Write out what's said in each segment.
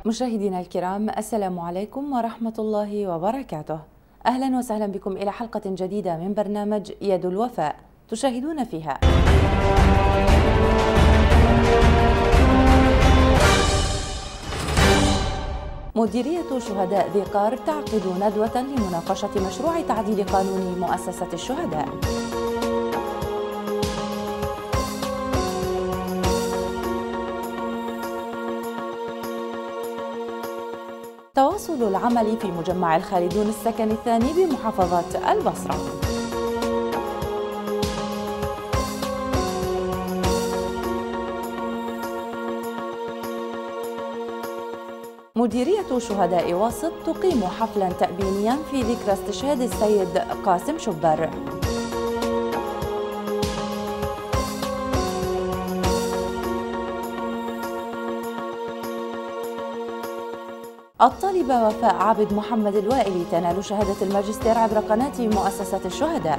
مشاهدينا الكرام، السلام عليكم ورحمة الله وبركاته. أهلا وسهلا بكم إلى حلقة جديدة من برنامج يد الوفاء تشاهدون فيها مديرية شهداء ذي قار تعقد ندوة لمناقشة مشروع تعديل قانون مؤسسة الشهداء. تواصل العمل في مجمع الخالدون السكن الثاني بمحافظة البصرة. مديرية شهداء واسط تقيم حفلا تأبينيا في ذكرى استشهاد السيد قاسم شبر. الطالبة وفاء عابد محمد الوائلي تنال شهادة الماجستير عبر قناة مؤسسة الشهداء.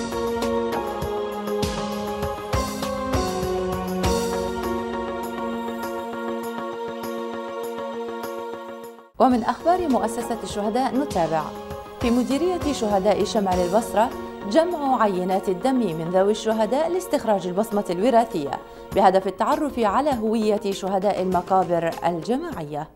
ومن أخبار مؤسسة الشهداء نتابع: في مديرية شهداء شمال البصرة جمع عينات الدم من ذوي الشهداء لاستخراج البصمة الوراثية بهدف التعرف على هوية شهداء المقابر الجماعية.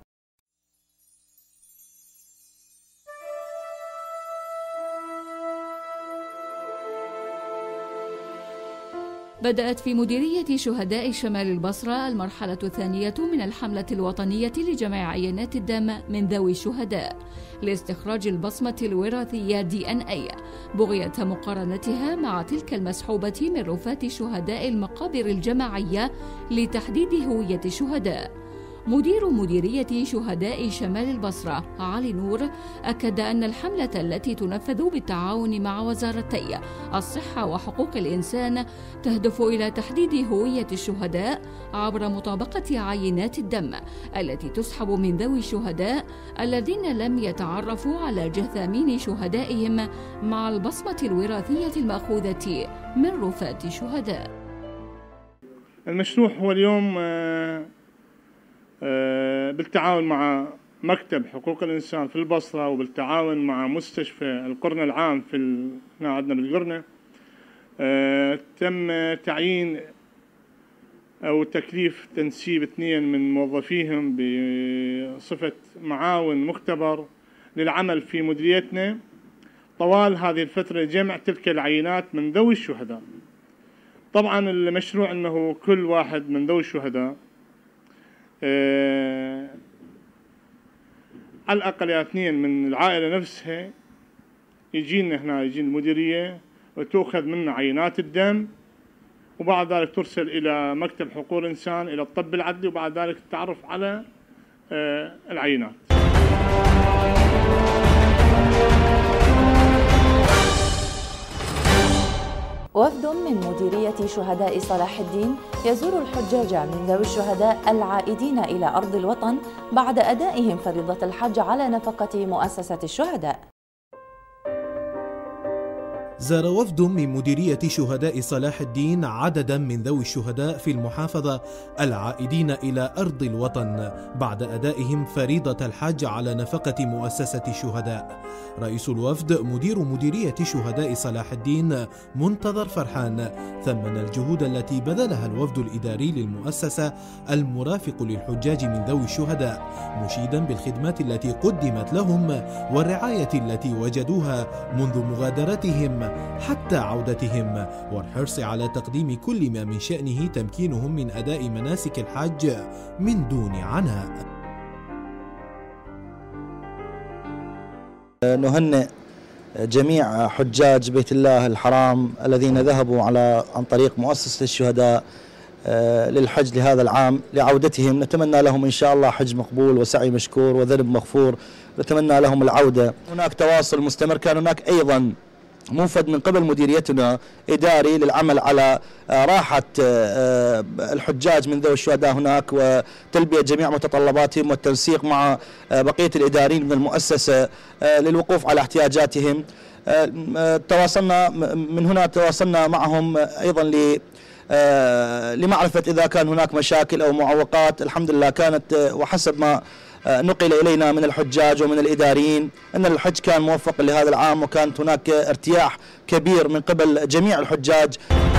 بدأت في مديرية شهداء شمال البصرة المرحلة الثانية من الحملة الوطنية لجمع عينات الدم من ذوي الشهداء لاستخراج البصمة الوراثية DNA بغية مقارنتها مع تلك المسحوبة من رفات شهداء المقابر الجماعية لتحديد هوية الشهداء. مدير مديرية شهداء شمال البصرة علي نور أكد أن الحملة التي تنفذ بالتعاون مع وزارتي الصحة وحقوق الإنسان تهدف إلى تحديد هوية الشهداء عبر مطابقة عينات الدم التي تسحب من ذوي الشهداء الذين لم يتعرفوا على جثامين شهدائهم مع البصمة الوراثية المأخوذة من رفات الشهداء. المشروع هو اليوم بالتعاون مع مكتب حقوق الإنسان في البصرة وبالتعاون مع مستشفى القرن العام هنا عندنا بالقرنة، تم تعيين أو تكليف تنسيب 2 من موظفيهم بصفة معاون مختبر للعمل في مديريتنا طوال هذه الفترة لجمع تلك العينات من ذوي الشهداء. طبعا المشروع أنه كل واحد من ذوي الشهداء على الأقل 2 من العائلة نفسها يجينا هنا، يجي المديرية وتأخذ منا عينات الدم، وبعد ذلك ترسل إلى مكتب حقوق الإنسان إلى الطب العدلي، وبعد ذلك التعرف على العينات. وفد من مديرية شهداء صلاح الدين يزور الحجاج من ذوي الشهداء العائدين إلى أرض الوطن بعد أدائهم فريضة الحج على نفقة مؤسسة الشهداء. زار وفد من مديرية شهداء صلاح الدين عددا من ذوي الشهداء في المحافظة العائدين إلى أرض الوطن بعد أدائهم فريضة الحج على نفقة مؤسسة الشهداء. رئيس الوفد مدير مديرية شهداء صلاح الدين منتظر فرحان ثمن الجهود التي بذلها الوفد الإداري للمؤسسة المرافق للحجاج من ذوي الشهداء، مشيدا بالخدمات التي قدمت لهم والرعاية التي وجدوها منذ مغادرتهم حتى عودتهم، والحرص على تقديم كل ما من شأنه تمكينهم من أداء مناسك الحج من دون عناء. نهنئ جميع حجاج بيت الله الحرام الذين ذهبوا عن طريق مؤسسة الشهداء للحج لهذا العام لعودتهم. نتمنى لهم إن شاء الله حج مقبول وسعي مشكور وذنب مغفور، نتمنى لهم العودة. هناك تواصل مستمر، كان هناك أيضا موفد من قبل مديريتنا إداري للعمل على راحة الحجاج من ذوي الشهداء هناك وتلبية جميع متطلباتهم والتنسيق مع بقية الإداريين من المؤسسة للوقوف على احتياجاتهم. تواصلنا معهم أيضا لمعرفة إذا كان هناك مشاكل أو معوقات. الحمد لله كانت وحسب ما نقل إلينا من الحجاج ومن الإداريين أن الحج كان موفق لهذا العام، وكانت هناك ارتياح كبير من قبل جميع الحجاج.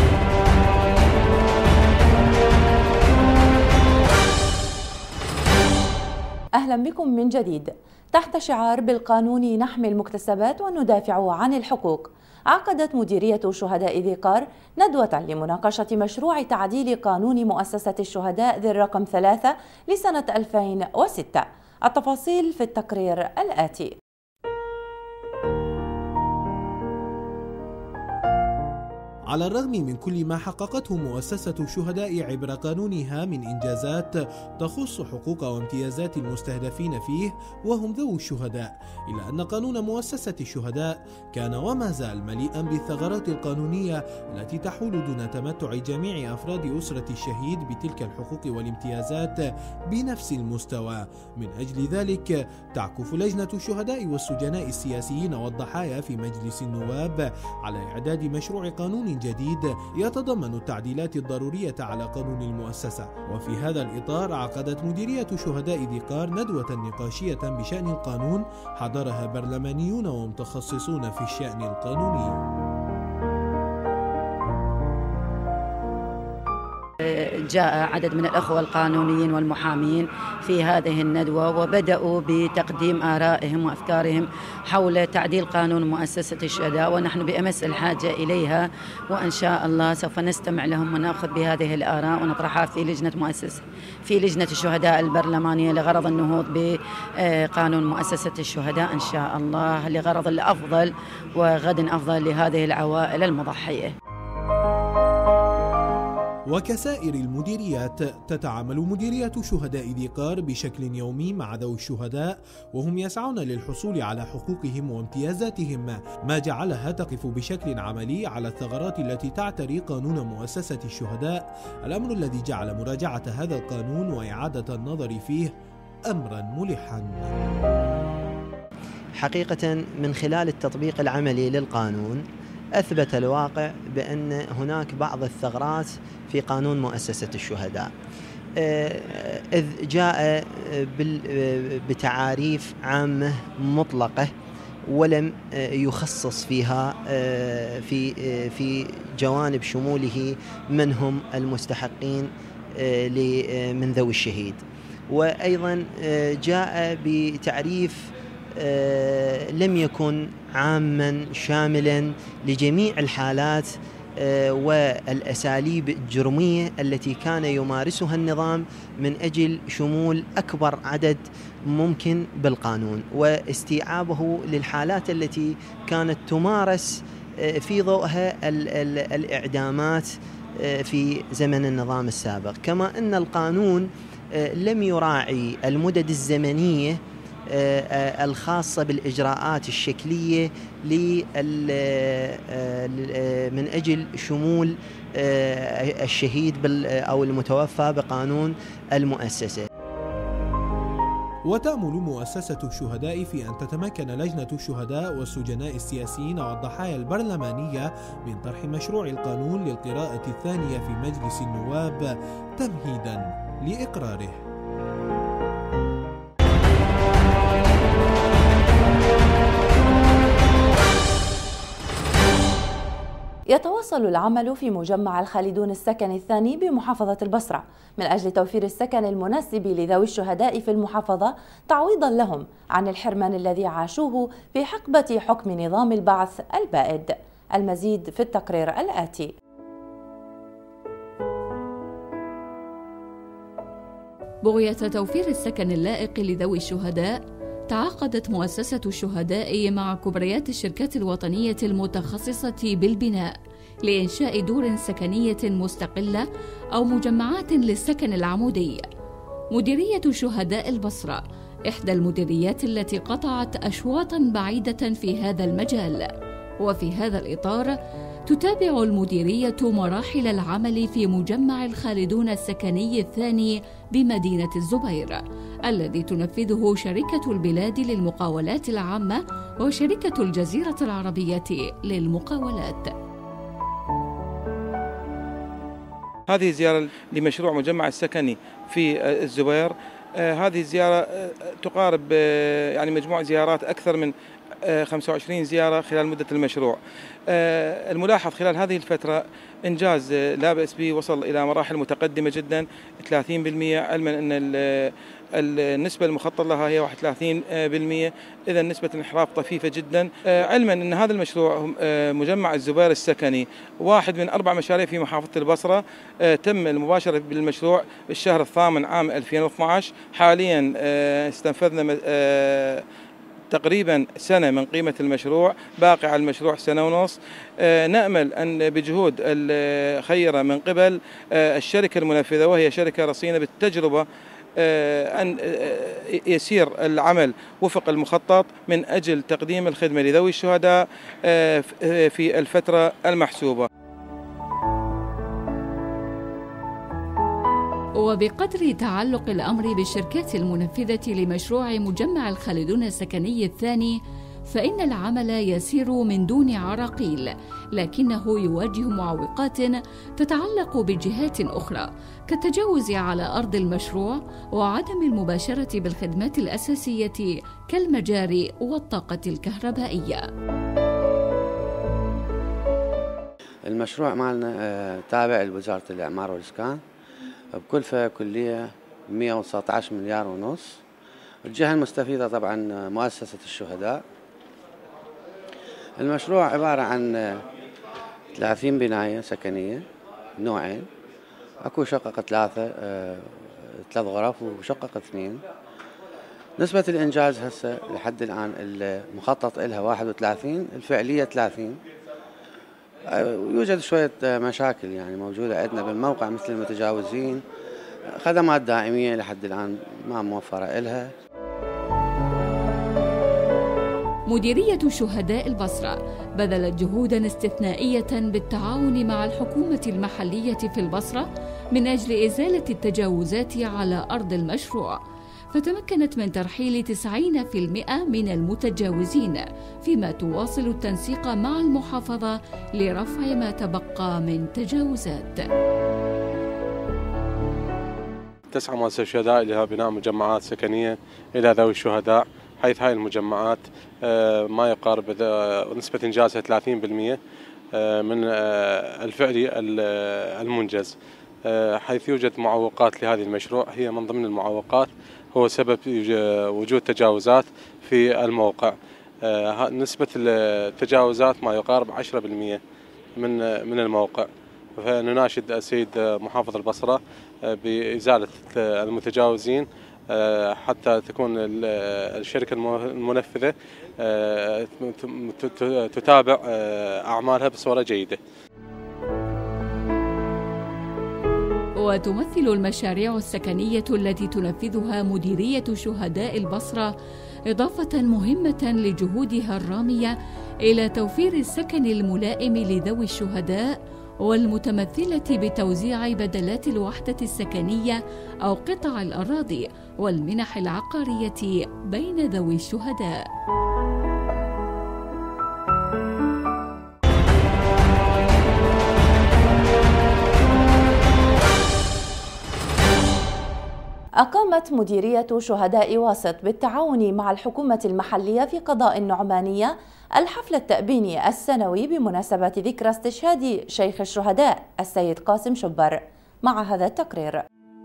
أهلا بكم من جديد. تحت شعار بالقانون نحمي المكتسبات وندافع عن الحقوق، عقدت مديرية شهداء ذي قار ندوة لمناقشة مشروع تعديل قانون مؤسسة الشهداء ذي الرقم 3 لسنة 2006. التفاصيل في التقرير الآتي. على الرغم من كل ما حققته مؤسسة الشهداء عبر قانونها من إنجازات تخص حقوق وامتيازات المستهدفين فيه وهم ذوي الشهداء، إلا أن قانون مؤسسة الشهداء كان وما زال مليئا بالثغرات القانونية التي تحول دون تمتع جميع أفراد أسرة الشهيد بتلك الحقوق والامتيازات بنفس المستوى. من أجل ذلك تعكف لجنة الشهداء والسجناء السياسيين والضحايا في مجلس النواب على إعداد مشروع قانون جديد يتضمن التعديلات الضرورية على قانون المؤسسة. وفي هذا الإطار عقدت مديرية شهداء ذي قار ندوة نقاشية بشأن القانون حضرها برلمانيون ومتخصصون في الشأن القانوني. جاء عدد من الأخوة القانونيين والمحامين في هذه الندوة، وبدأوا بتقديم آرائهم وأفكارهم حول تعديل قانون مؤسسة الشهداء، ونحن بأمس الحاجة إليها، وإن شاء الله سوف نستمع لهم ونأخذ بهذه الآراء ونطرحها في لجنة الشهداء البرلمانية لغرض النهوض بقانون مؤسسة الشهداء إن شاء الله، لغرض الأفضل وغد أفضل لهذه العوائل المضحية. وكسائر المديريات تتعامل مديرية شهداء ذي قار بشكل يومي مع ذوي الشهداء وهم يسعون للحصول على حقوقهم وامتيازاتهم، ما جعلها تقف بشكل عملي على الثغرات التي تعتري قانون مؤسسة الشهداء، الأمر الذي جعل مراجعة هذا القانون وإعادة النظر فيه أمرا ملحا. حقيقة من خلال التطبيق العملي للقانون أثبت الواقع بأن هناك بعض الثغرات في قانون مؤسسة الشهداء، إذ جاء بتعاريف عامة مطلقة ولم يخصص فيها في جوانب شموله من هم المستحقين من ذوي الشهيد، وأيضا جاء بتعريف لم يكن عاما شاملا لجميع الحالات والأساليب الجرمية التي كان يمارسها النظام من أجل شمول أكبر عدد ممكن بالقانون واستيعابه للحالات التي كانت تمارس في ضوءها الإعدامات في زمن النظام السابق. كما أن القانون لم يراعي المدد الزمنية الخاصة بالإجراءات الشكلية من أجل شمول الشهيد أو المتوفى بقانون المؤسسة. وتأمل مؤسسة الشهداء في أن تتمكن لجنة الشهداء والسجناء السياسيين والضحايا البرلمانية من طرح مشروع القانون للقراءة الثانية في مجلس النواب تمهيدا لإقراره. يتواصل العمل في مجمع الخالدون السكني الثاني بمحافظة البصرة من أجل توفير السكن المناسب لذوي الشهداء في المحافظة تعويضا لهم عن الحرمان الذي عاشوه في حقبة حكم نظام البعث البائد. المزيد في التقرير الآتي. بغية توفير السكن اللائق لذوي الشهداء، تعاقدت مؤسسة الشهداء مع كبريات الشركات الوطنية المتخصصة بالبناء لإنشاء دور سكنية مستقلة أو مجمعات للسكن العمودي. مديرية شهداء البصرة إحدى المديريات التي قطعت أشواطاً بعيدة في هذا المجال، وفي هذا الإطار تتابع المديرية مراحل العمل في مجمع الخالدون السكني الثاني بمدينة الزبير، الذي تنفذه شركة البلاد للمقاولات العامة وشركة الجزيرة العربية للمقاولات. هذه زيارة لمشروع مجمع السكني في الزبير هذه الزيارة تقارب يعني مجموع زيارات أكثر من 25 زيارة خلال مدة المشروع. الملاحظ خلال هذه الفترة إنجاز لا بأس به، وصل إلى مراحل متقدمة جدا 30%، علما أن النسبة المخطط لها هي 31%، إذا نسبة الانحراف طفيفة جدا. علما أن هذا المشروع مجمع الزبير السكني واحد من 4 مشاريع في محافظة البصرة، تم المباشرة بالمشروع بالشهر الثامن عام 2012. حاليا استنفذنا تقريبا سنة من قيمة المشروع، باقي على المشروع 1.5 سنة. نأمل أن بجهود الخيرة من قبل الشركة المنفذة وهي شركة رصينة بالتجربة أن يسير العمل وفق المخطط من أجل تقديم الخدمة لذوي الشهداء في الفترة المحسوبة. وبقدر تعلق الأمر بالشركات المنفذة لمشروع مجمع الخالدون السكني الثاني، فإن العمل يسير من دون عراقيل، لكنه يواجه معوقات تتعلق بجهات أخرى كالتجاوز على أرض المشروع وعدم المباشرة بالخدمات الأساسية كالمجاري والطاقة الكهربائية. المشروع مالنا تابع لوزارة الإعمار والإسكان بكلفة كلية 119 مليار ونص. الجهة المستفيدة طبعا مؤسسة الشهداء. المشروع عبارة عن 30 بناية سكنية نوعين، اكو شقق 3 غرف وشقق 2. نسبة الإنجاز هسه لحد الآن المخطط لها 31، الفعلية 30. يوجد شوية مشاكل يعني موجودة عندنا بالموقع مثل المتجاوزين، خدمات دائمية لحد الآن ما موفرة إلها. مديرية شهداء البصرة بذلت جهوداً استثنائية بالتعاون مع الحكومة المحلية في البصرة من أجل إزالة التجاوزات على أرض المشروع، فتمكنت من ترحيل 90% من المتجاوزين، فيما تواصل التنسيق مع المحافظة لرفع ما تبقى من تجاوزات. تسعى مؤسسة الشهداء إلى بناء مجمعات سكنية إلى ذوي الشهداء، حيث هاي المجمعات ما يقارب نسبة إنجازها 30% من الفعلي المنجز، حيث يوجد معوقات لهذا المشروع. هي من ضمن المعوقات هو سبب وجود تجاوزات في الموقع. نسبة التجاوزات ما يقارب 10% من الموقع، فنناشد السيد محافظ البصرة بإزالة المتجاوزين حتى تكون الشركة المنفذة تتابع أعمالها بصورة جيدة. وتمثل المشاريع السكنية التي تنفذها مديرية شهداء البصرة إضافة مهمة لجهودها الرامية إلى توفير السكن الملائم لذوي الشهداء، والمتمثلة بتوزيع بدلات الوحدة السكنية أو قطع الأراضي والمنح العقارية بين ذوي الشهداء. أقامت مديرية شهداء واسط بالتعاون مع الحكومة المحلية في قضاء النعمانية الحفل التأبيني السنوي بمناسبة ذكرى استشهاد شيخ الشهداء السيد قاسم شبر. مع هذا التقرير.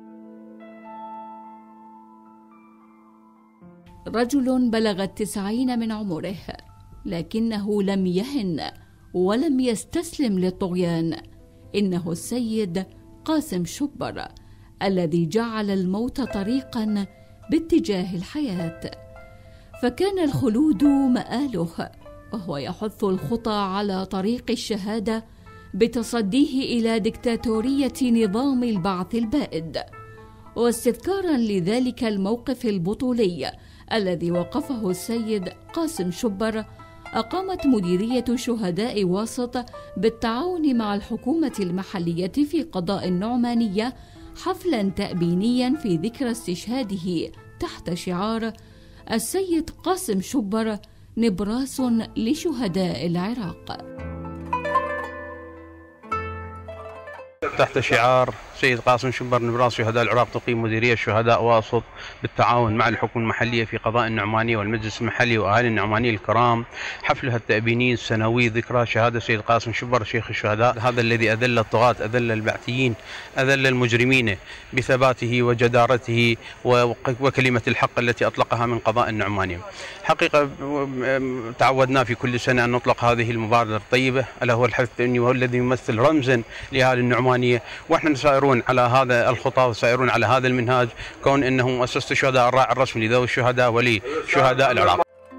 رجل بلغ 90 من عمره، لكنه لم يهن ولم يستسلم للطغيان. إنه السيد قاسم شبر الذي جعل الموت طريقاً باتجاه الحياة، فكان الخلود مآله، وهو يحث الخطى على طريق الشهادة بتصديه إلى ديكتاتورية نظام البعث البائد. واستذكاراً لذلك الموقف البطولي الذي وقفه السيد قاسم شبر، أقامت مديرية شهداء واسط بالتعاون مع الحكومة المحلية في قضاء النعمانية حفلاً تأبينياً في ذكرى استشهاده تحت شعار السيد قاسم شبر نبراس لشهداء العراق. تحت شعار سيد قاسم شبر نبراس شهداء العراق تقيم مديرية شهداء واسط بالتعاون مع الحكومة المحلية في قضاء النعمانية والمجلس المحلي وأهالي النعمانية الكرام حفلها التأبيني السنوي ذكرى شهادة سيد قاسم شبر شيخ الشهداء، هذا الذي أذل الطغاة أذل البعثيين أذل المجرمين بثباته وجدارته وكلمة الحق التي أطلقها من قضاء النعمانية. حقيقة تعودنا في كل سنة أن نطلق هذه المبادرة الطيبة ألا هو الحث التأبيني وهو الذي يمثل رمزا لأهالي النعمانية، ونحن سائرون على هذا الخطى وسائرون على هذا المنهاج كون أنه مؤسسة الشهداء الراعي الرسمي لذوي الشهداء ولشهداء العراق.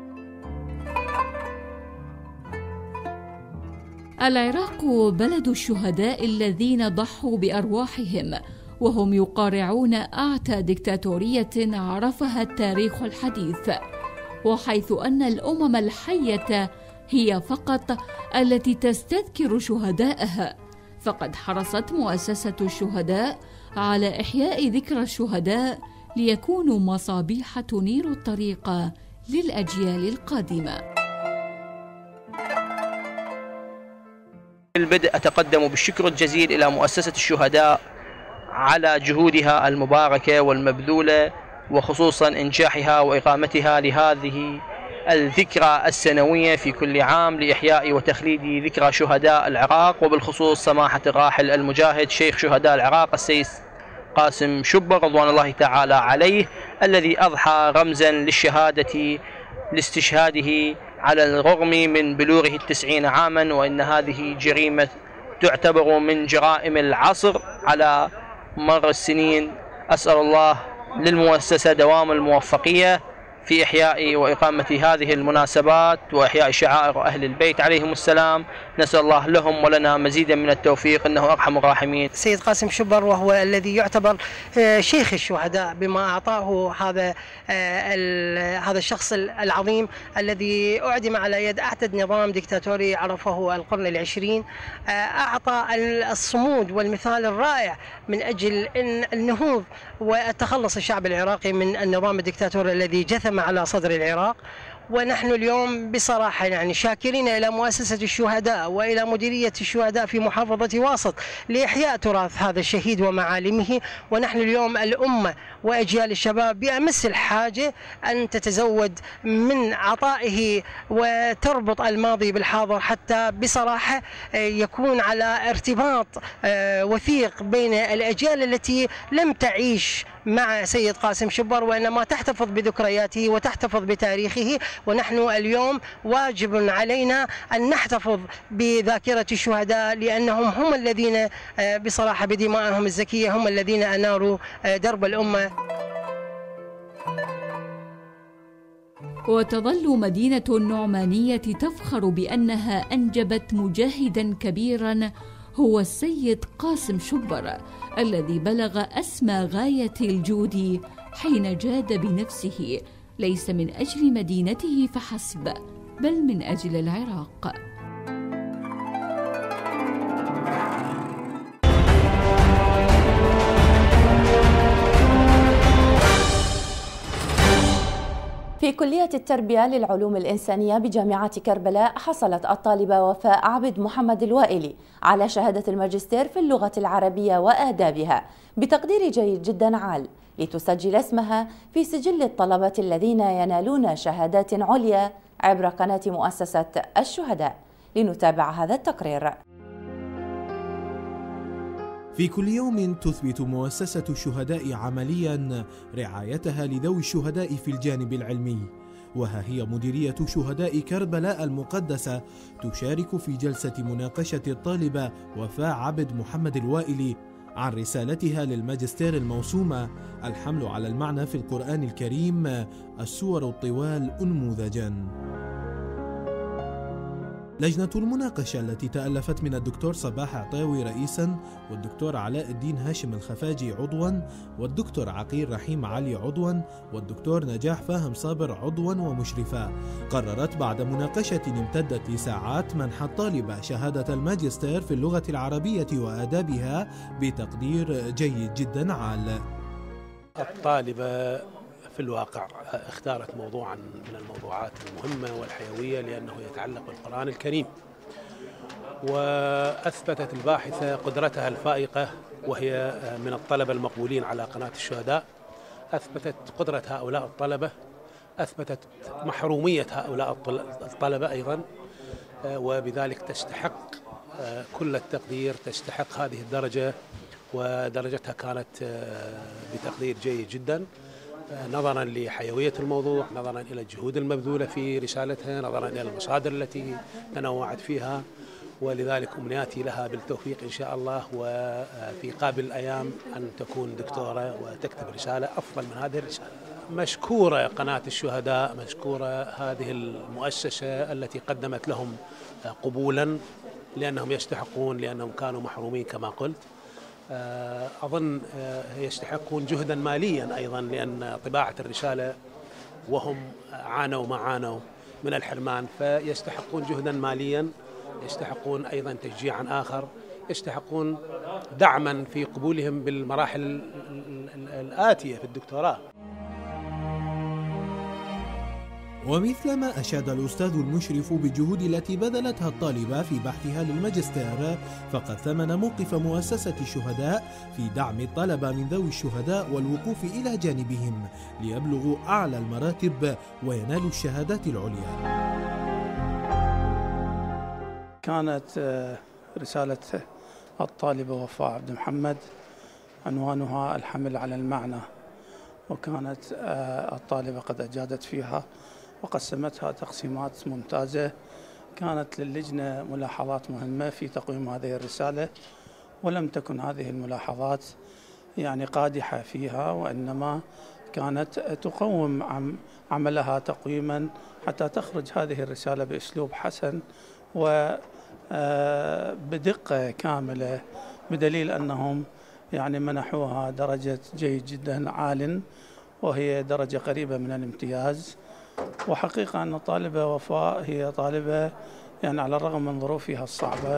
العراق بلد الشهداء الذين ضحوا بأرواحهم، وهم يقارعون أعتى ديكتاتورية عرفها التاريخ الحديث، وحيث أن الأمم الحية هي فقط التي تستذكر شهدائها، فقد حرصت مؤسسة الشهداء على إحياء ذكرى الشهداء ليكونوا مصابيح تنير الطريق للأجيال القادمة. البدء أتقدم بالشكر الجزيل إلى مؤسسة الشهداء على جهودها المباركة والمبذولة، وخصوصا إنجاحها وإقامتها لهذه الذكرى السنوية في كل عام لإحياء وتخليد ذكرى شهداء العراق، وبالخصوص سماحة الراحل المجاهد شيخ شهداء العراق السيد قاسم شبر رضوان الله تعالى عليه، الذي أضحى رمزا للشهادة لاستشهاده على الرغم من بلوغه 90 عاما، وإن هذه جريمة تعتبر من جرائم العصر على مر السنين. أسأل الله للمؤسسة دوام الموفقية في إحياء وإقامة هذه المناسبات وإحياء شعائر أهل البيت عليهم السلام. نسأل الله لهم ولنا مزيدا من التوفيق إنه أرحم الراحمين. سيد قاسم شبر وهو الذي يعتبر شيخ الشهداء بما أعطاه هذا الشخص العظيم الذي أعدم على يد أعتد نظام ديكتاتوري عرفه القرن العشرين، أعطى الصمود والمثال الرائع من أجل النهوض والتخلص الشعب العراقي من النظام الديكتاتوري الذي جثم على صدر العراق. ونحن اليوم بصراحة يعني شاكرين إلى مؤسسة الشهداء وإلى مديرية الشهداء في محافظة واسط لإحياء تراث هذا الشهيد ومعالمه. ونحن اليوم الأمة وأجيال الشباب بأمس الحاجة أن تتزود من عطائه وتربط الماضي بالحاضر، حتى بصراحة يكون على ارتباط وثيق بين الأجيال التي لم تعيش مع سيد قاسم شبر، وإنما تحتفظ بذكرياته وتحتفظ بتاريخه. ونحن اليوم واجب علينا أن نحتفظ بذاكرة الشهداء، لأنهم هم الذين بصراحة بدمائهم الزكية هم الذين أناروا درب الأمة. وتظل مدينة النعمانية تفخر بأنها أنجبت مجاهدا كبيرا هو السيد قاسم شبر، الذي بلغ أسمى غاية الجود حين جاد بنفسه ليس من أجل مدينته فحسب بل من أجل العراق. في كلية التربية للعلوم الإنسانية بجامعة كربلاء حصلت الطالبة وفاء عبد محمد الوائلي على شهادة الماجستير في اللغة العربية وآدابها بتقدير جيد جدا عال، لتسجل اسمها في سجل الطلبة الذين ينالون شهادات عليا عبر قناة مؤسسة الشهداء. لنتابع هذا التقرير. في كل يوم تثبت مؤسسة الشهداء عمليا رعايتها لذوي الشهداء في الجانب العلمي، وها هي مديرية شهداء كربلاء المقدسة تشارك في جلسة مناقشة الطالبة وفاء عبد محمد الوائلي عن رسالتها للماجستير الموسومة الحمل على المعنى في القرآن الكريم السور الطوال أنموذجا. لجنة المناقشة التي تألفت من الدكتور صباح عطاوي رئيسا، والدكتور علاء الدين هاشم الخفاجي عضوا، والدكتور عقيل رحيم علي عضوا، والدكتور نجاح فاهم صابر عضوا ومشرفا، قررت بعد مناقشة امتدت لساعات منح الطالبة شهادة الماجستير في اللغة العربية وآدابها بتقدير جيد جدا عال. الطالبة في الواقع اختارت موضوعا من الموضوعات المهمة والحيوية لأنه يتعلق بالقرآن الكريم، وأثبتت الباحثة قدرتها الفائقة، وهي من الطلبة المقبولين على قناة الشهداء. أثبتت قدرة هؤلاء الطلبة، أثبتت محرومية هؤلاء الطلبة أيضا، وبذلك تستحق كل التقدير، تستحق هذه الدرجة، ودرجتها كانت بتقدير جيد جدا نظرا لحيوية الموضوع، نظرا إلى الجهود المبذولة في رسالتها، نظرا إلى المصادر التي تنوعت فيها، ولذلك أمنياتي لها بالتوفيق إن شاء الله، وفي قابل الأيام أن تكون دكتورة وتكتب رسالة أفضل من هذه الرسالة. مشكورة قناة الشهداء، مشكورة هذه المؤسسة التي قدمت لهم قبولا، لأنهم يستحقون، لأنهم كانوا محرومين كما قلت. أظن يستحقون جهدا ماليا أيضا، لأن طباعة الرسالة وهم عانوا ما عانوا من الحرمان، فيستحقون جهدا ماليا، يستحقون أيضا تشجيعا آخر، يستحقون دعما في قبولهم بالمراحل الآتية في الدكتوراه. ومثلما أشاد الأستاذ المشرف بالجهود التي بذلتها الطالبة في بحثها للماجستير، فقد ثمن موقف مؤسسة الشهداء في دعم الطلبة من ذوي الشهداء والوقوف إلى جانبهم ليبلغوا أعلى المراتب وينالوا الشهادات العليا. كانت رسالة الطالبة وفاء عبد محمد عنوانها الحمل على المعنى، وكانت الطالبة قد أجادت فيها وقسمتها تقسيمات ممتازة. كانت للجنة ملاحظات مهمة في تقويم هذه الرسالة، ولم تكن هذه الملاحظات يعني قادحة فيها، وإنما كانت تقوم عملها تقويما حتى تخرج هذه الرسالة بأسلوب حسن وبدقة كاملة، بدليل أنهم يعني منحوها درجة جيد جدا عال، وهي درجة قريبة من الامتياز. وحقيقة أن الطالبة وفاء هي طالبة يعني على الرغم من ظروفها الصعبة،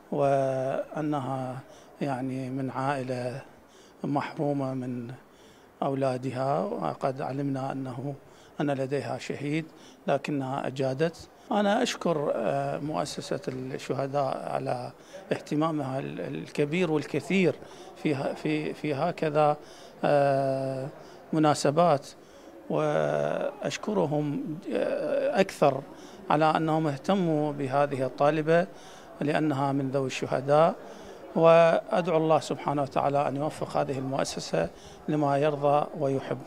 وأنها يعني من عائلة محرومة من أولادها، وقد علمنا أن لديها شهيد، لكنها أجادت. أنا أشكر مؤسسة الشهداء على اهتمامها الكبير والكثير في هكذا مناسبات، وأشكرهم أكثر على أنهم اهتموا بهذه الطالبة لأنها من ذوي الشهداء، وأدعو الله سبحانه وتعالى أن يوفق هذه المؤسسة لما يرضى ويحب.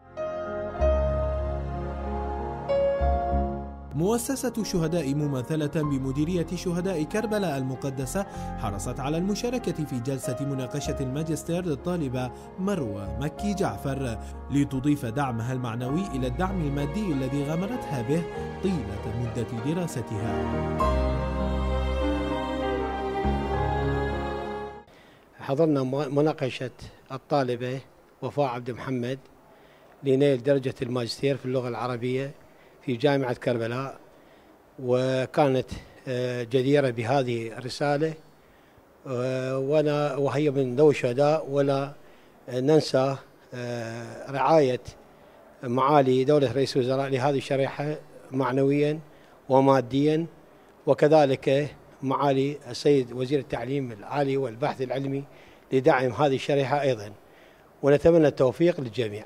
مؤسسة الشهداء ممثلة بمديرية شهداء كربلاء المقدسة حرصت على المشاركة في جلسة مناقشة الماجستير للطالبة مروة مكي جعفر لتضيف دعمها المعنوي إلى الدعم المادي الذي غامرتها به طيلة مدة دراستها. حضرنا مناقشة الطالبة وفاء عبد محمد لنيل درجة الماجستير في اللغة العربية في جامعة كربلاء، وكانت جديرة بهذه الرسالة، وهي من ذوي الشهداء، ولا ننسى رعاية معالي دولة رئيس الوزراء لهذه الشريحة معنويا وماديا، وكذلك معالي السيد وزير التعليم العالي والبحث العلمي لدعم هذه الشريحة أيضا، ونتمنى التوفيق للجميع.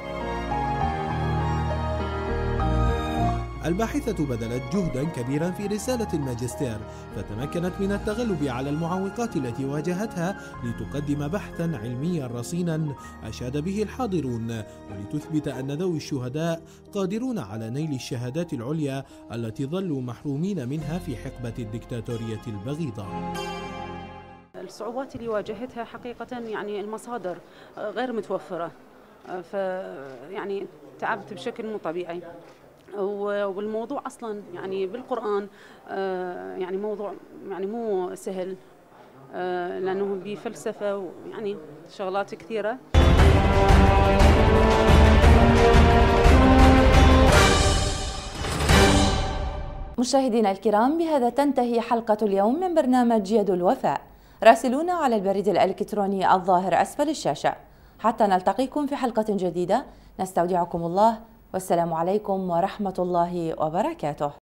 الباحثة بذلت جهدا كبيرا في رسالة الماجستير، فتمكنت من التغلب على المعوقات التي واجهتها لتقدم بحثا علميا رصينا أشاد به الحاضرون، ولتثبت أن ذوي الشهداء قادرون على نيل الشهادات العليا التي ظلوا محرومين منها في حقبة الدكتاتورية البغيضة. الصعوبات اللي واجهتها حقيقة يعني المصادر غير متوفرة، فيعني تعبت بشكل مو طبيعي، والموضوع أصلا يعني بالقرآن يعني موضوع يعني مو سهل، لأنه بفلسفة ويعني شغلات كثيرة. مشاهدينا الكرام، بهذا تنتهي حلقة اليوم من برنامج يد الوفاء. راسلونا على البريد الإلكتروني الظاهر أسفل الشاشة. حتى نلتقيكم في حلقة جديدة، نستودعكم الله، والسلام عليكم ورحمة الله وبركاته.